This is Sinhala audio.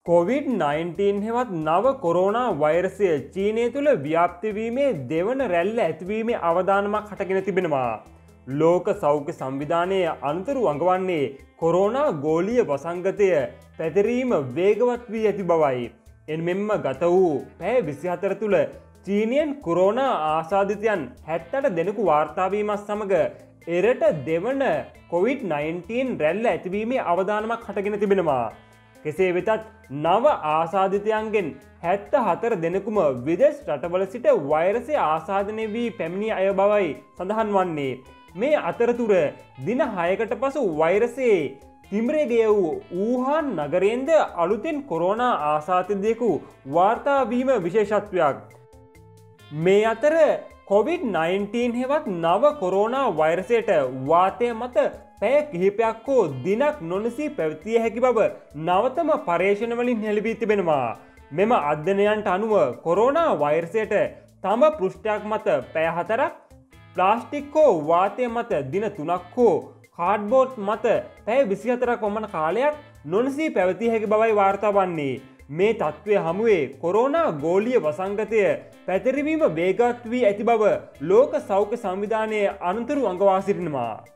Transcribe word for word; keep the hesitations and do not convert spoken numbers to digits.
කොවිඩ් නයින්ටීන් හෙවත් නව කොරෝනා වෛරසය චීනය තුළ ව්‍යාප්තිවීමේ දෙවන රැල්ල ඇතිවීමේ අවධානමක් හටගෙන තිබෙනවා. ලෝක සෞඛ්‍ය සංවිධානය අනතුරු අඟවන්නේ කොරෝනා ගෝලීය වසංගතය පැතිරීම වේගවත් වී ඇති බවයි. එන්මෙන්ම ගත වූ පැය විසිහතර තුළ චීනයෙන් කොරෝනා ආසාධිතයන් හැත්තට දෙනෙකු වාර්තාවීමත් සමඟ එරට දෙවන කොවිඩ් නයින්ටීන් රැල්ල ඇතිවීමේ අවධානමක් හටගෙන තිබෙනවා. කෙසේ වෙතත් නව ආසාධිතයන්ගෙන් හැත්ත හතර දෙනෙකුම විදෙස් රටවල සිට වෛරසය ආසාධනය වී පැමිණි අය බවයි සඳහන් වන්නේ. මේ අතරතුර දින හයකට පසු වෛරසයේ තිම්රේගය වූ ඌහාන් නගරයෙන්ද අලුතෙන් කොරෝනා ආසාධිතයෙකු වාර්තාවීම විශේෂත්වයක්. මේ අතර කොවිඩ් නයින්ටීන් හෙවත් නව කොරෝනා වෛරසයට වාතය මත පැය කිහිපයක් හෝ දිනක් නොනසී පැවතිය හැකි බව නවතම පර්යේෂණවලින් හෙළිවී තිබෙනවා. මෙම අධ්‍යයනයන්ට අනුව කොරෝනා වෛරසයට තම පෘෂ්ඨයක් මත පැය හතරක්, ප්ලාස්ටික් හෝ වාතය මත දින තුනක් හෝ කාඩ්බෝඩ් මත පැය විසිහතරක් වමන කාලයක් නොනසී පැවතිය හැකි බවයි වාර්තා වන්නේ. මේ තත්ත්වය හමුවේ කොරෝනා ගෝලීය වසංගතය පැතිරවීම වේගත් වී ඇති බව ලෝක සෞඛ්‍ය සංවිධානය අනතුරු අඟවා සිටිනවා.